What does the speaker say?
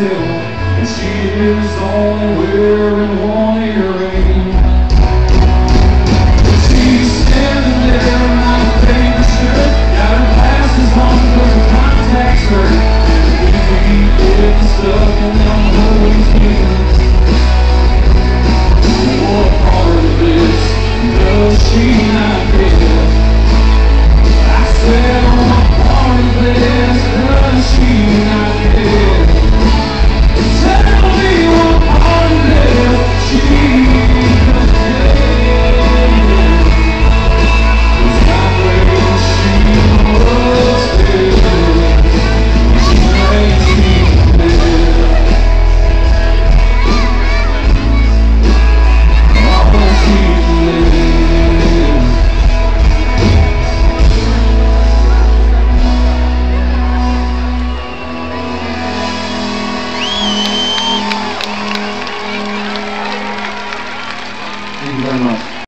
still, and she is only wearing one earring. She's standing there in my favorite shirt, got her glasses on but her contacts hurt. We get stuck in them holy things. What part of this does she not get? I said, what part of this does she not get? Tell me what part of this she doesn't get. 'Cause I wish she was there. She makes me live. Oh, she lives. Thank you very much.